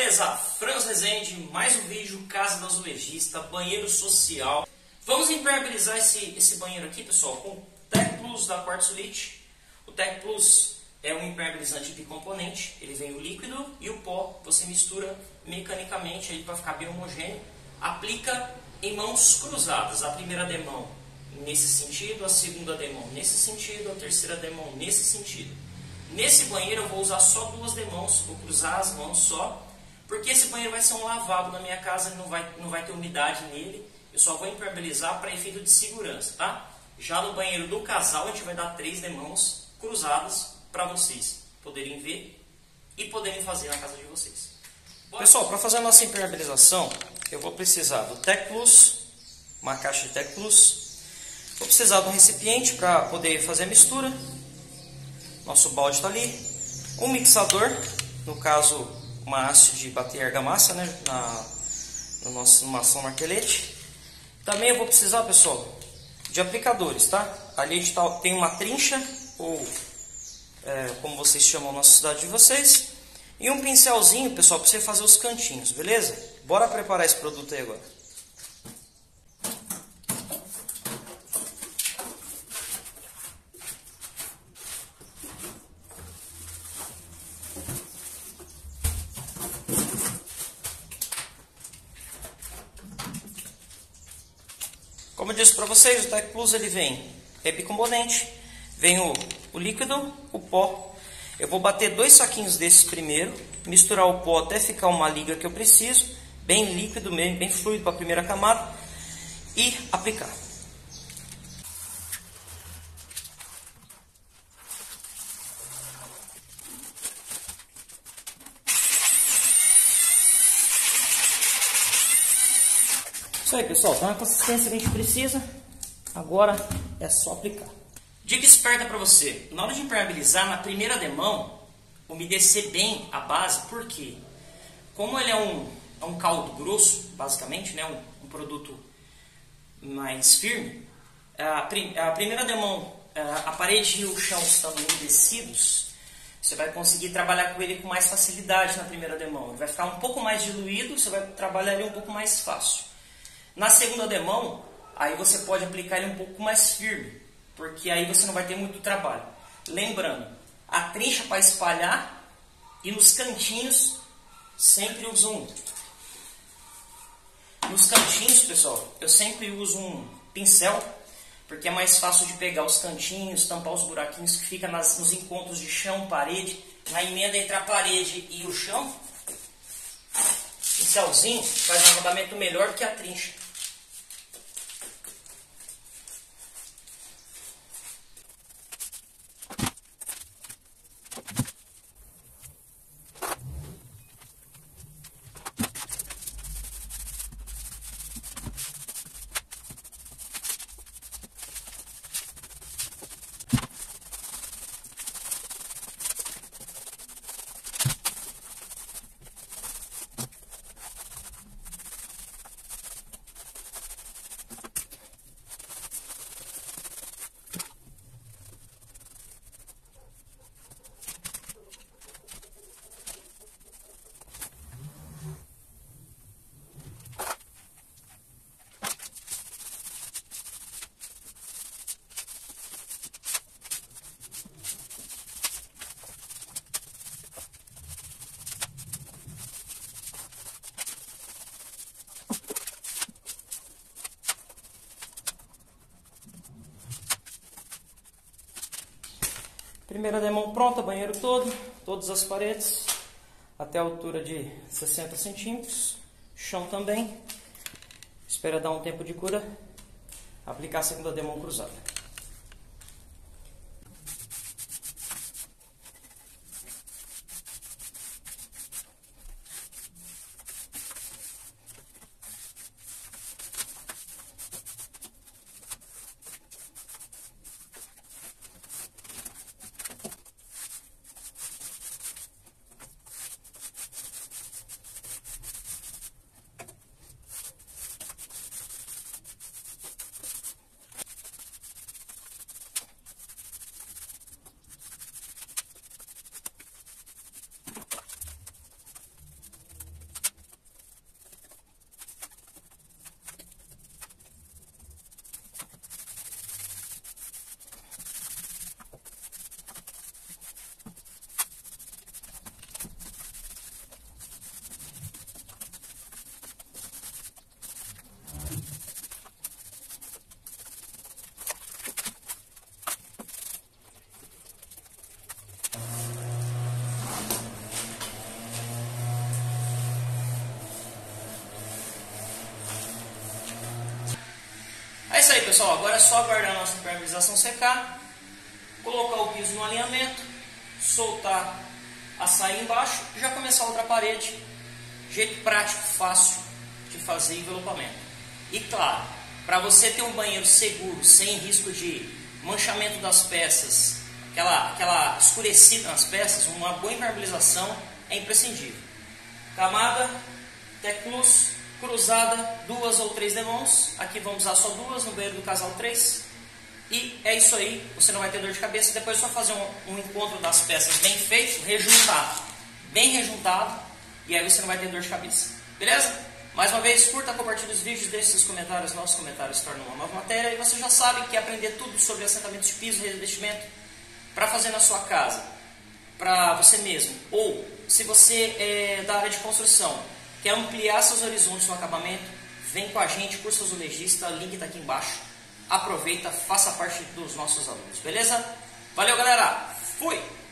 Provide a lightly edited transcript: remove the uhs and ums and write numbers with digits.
Beleza? Franz Rezende, mais um vídeo, Casa do Azulejista, banheiro social. Vamos impermeabilizar esse banheiro aqui, pessoal, com o Tec Plus da Quartzolite. O Tec Plus é um impermeabilizante bicomponente, ele vem o líquido e o pó, você mistura mecanicamente aí para ficar bem homogêneo. Aplica em mãos cruzadas, a primeira demão nesse sentido, a segunda demão nesse sentido, a terceira demão nesse sentido. Nesse banheiro eu vou usar só duas demãos, vou cruzar as mãos só, porque esse banheiro vai ser um lavabo na minha casa, não vai ter umidade nele, eu só vou impermeabilizar para efeito de segurança, tá? Já no banheiro do casal a gente vai dar 3 demãos cruzadas para vocês poderem ver e poderem fazer na casa de vocês. Pessoal, para fazer a nossa impermeabilização, eu vou precisar do Tec Plus, uma caixa de Tec Plus, vou precisar de um recipiente para poder fazer a mistura. Nosso balde está ali, um mixador, no caso uma haste de bater argamassa, né, no nosso martelete. Também eu vou precisar, pessoal, de aplicadores, tá? Ali a gente tem uma trincha, ou como vocês chamam na cidade de vocês, e um pincelzinho, pessoal, para você fazer os cantinhos, beleza? Bora preparar esse produto aí agora. Como eu disse para vocês, o Tec Plus ele é bicomponente, vem o líquido, o pó. Eu vou bater 2 saquinhos desses primeiro, misturar o pó até ficar uma liga que eu preciso, bem líquido mesmo, bem fluido para a primeira camada, e aplicar. Isso aí, pessoal, tá na consistência que a gente precisa, agora é só aplicar. Dica esperta para você, na hora de impermeabilizar, na primeira demão, umedecer bem a base, porque como ele é um caldo grosso, basicamente, né, um produto mais firme, a primeira demão, a parede e o chão estando umedecidos, você vai conseguir trabalhar com ele com mais facilidade na primeira demão. Ele vai ficar um pouco mais diluído, você vai trabalhar ele um pouco mais fácil. Na segunda demão, aí você pode aplicar ele um pouco mais firme, porque aí você não vai ter muito trabalho. Lembrando, a trincha para espalhar e nos cantinhos sempre uso um. Nos cantinhos, pessoal, eu sempre uso um pincel, porque é mais fácil de pegar os cantinhos, tampar os buraquinhos que ficam nos encontros de chão, parede, na emenda entre a parede e o chão. Pincelzinho faz um acabamento melhor que a trincha. Primeira demão pronta, banheiro todo, todas as paredes, até a altura de 60 centímetros, chão também. Espera dar um tempo de cura, aplicar a segunda demão cruzada. pessoal, agora é só aguardar a nossa impermeabilização secar, colocar o piso no alinhamento, soltar a saia embaixo e já começar a outra parede. Jeito prático, fácil de fazer envelopamento. E claro, para você ter um banheiro seguro, sem risco de manchamento das peças, aquela escurecida nas peças, uma boa impermeabilização é imprescindível. Camada Tecplus cruzada, 2 ou 3 demãos. Aqui vamos usar só 2, no banheiro do casal 3. E é isso aí, você não vai ter dor de cabeça. Depois é só fazer um encontro das peças bem feito, rejuntado, bem rejuntado, e aí você não vai ter dor de cabeça. Beleza? Mais uma vez, curta, compartilhe os vídeos, deixe seus comentários, nossos comentários tornam uma nova matéria. E você já sabe que quer aprender tudo sobre assentamento de piso e revestimento para fazer na sua casa, para você mesmo. Ou, se você é da área de construção, quer ampliar seus horizontes no acabamento, vem com a gente, curso azulejista, o link está aqui embaixo. Aproveita, faça parte dos nossos alunos, beleza? Valeu, galera! Fui!